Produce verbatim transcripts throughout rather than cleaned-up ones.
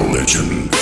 legend.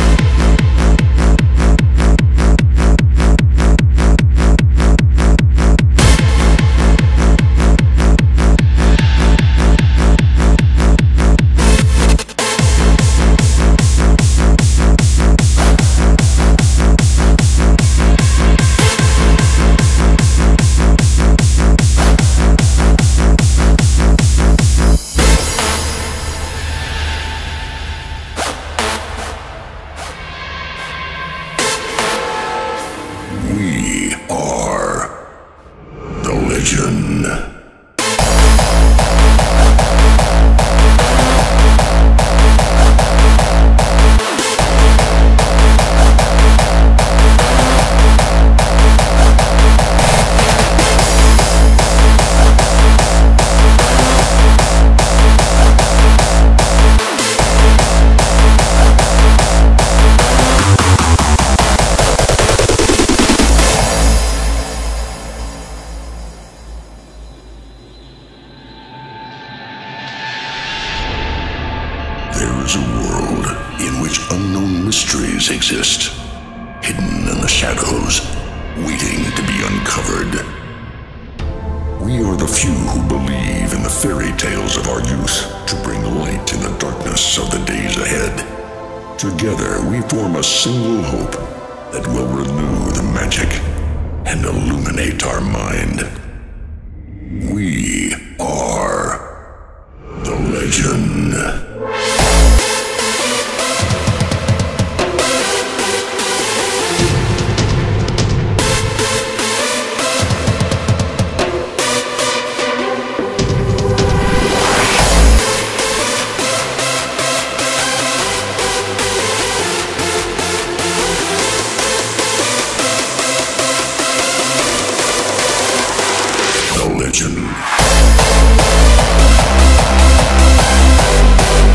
We are the legend. There is a world in which unknown mysteries exist, hidden in the shadows, waiting to be uncovered. We are the few who believe in the fairy tales of our youth to bring light in the darkness of the days ahead. Together we form a single hope that will renew the magic and illuminate our mind. We are the legend. Legend.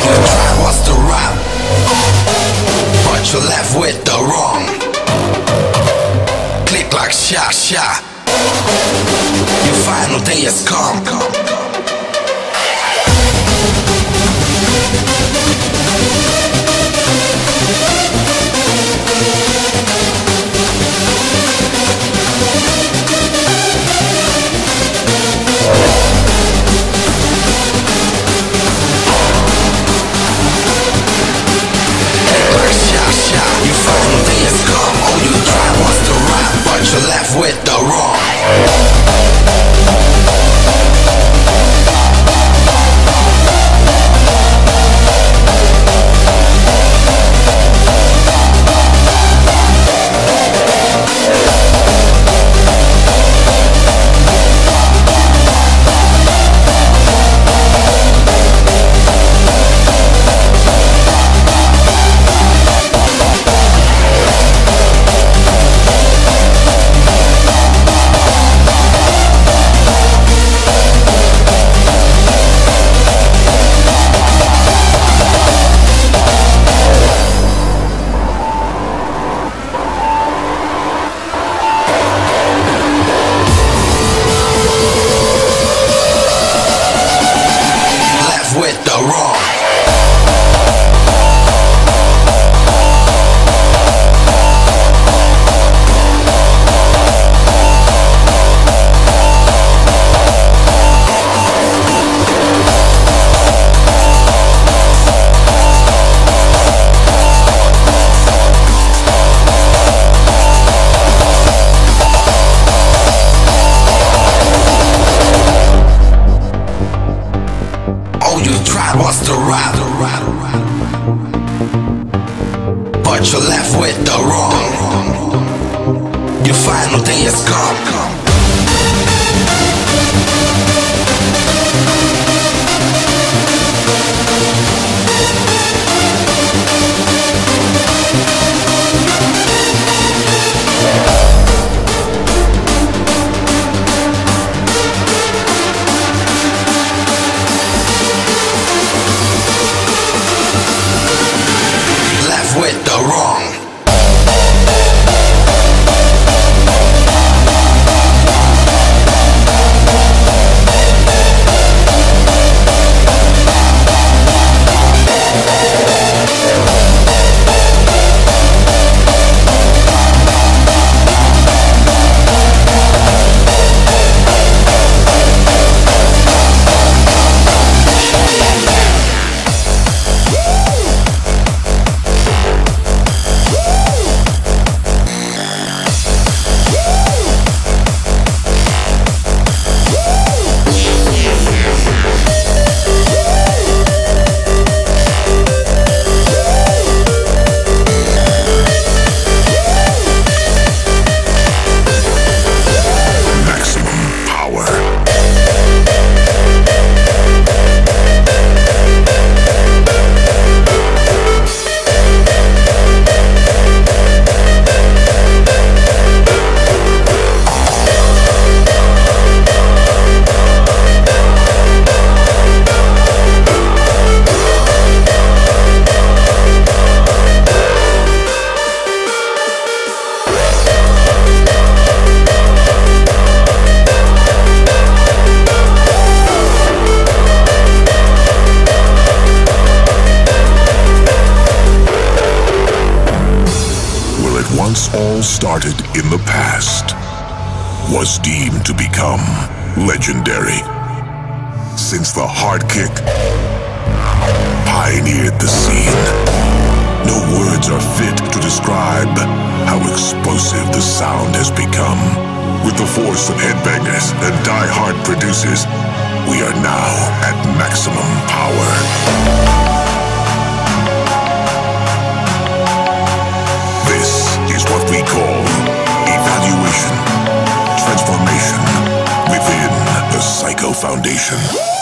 you tried was the right, but you left with the wrong. Click like sha sha. Your final day has come. Left with the wrong. With the wrong. Was the right, but you left with the wrong. Your final day has come. With the wrong. Once all started in the past, was deemed to become legendary. Since the hard kick pioneered the scene, no words are fit to describe how explosive the sound has become. With the force of headbangers and die-hard producers, we are now at maximum power. What we call evaluation, transformation within the Psycho Foundation.